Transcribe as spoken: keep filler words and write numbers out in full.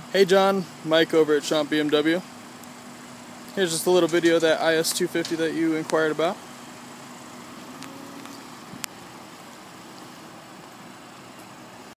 Hey John, Mike over at Schomp B M W. Here's just a little video of that I S two fifty that you inquired about.